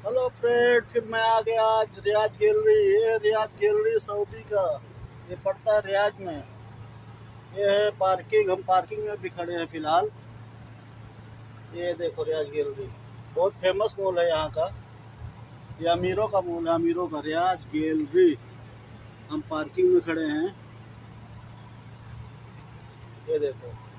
Hello friend, फिर मैं आ गया आज रियाज गैलरी। ये रियाज गैलरी सऊदी का, ये पड़ता है रियाज में। ये है पार्किंग, हम पार्किंग में भी खड़े हैं फिलहाल। ये देखो रियाज गैलरी, बहुत फेमस मॉल है यहाँ का। ये अमीरों का मॉल है, अमीरों का रियाज गैलरी। हम पार्किंग में खड़े हैं, ये देखो।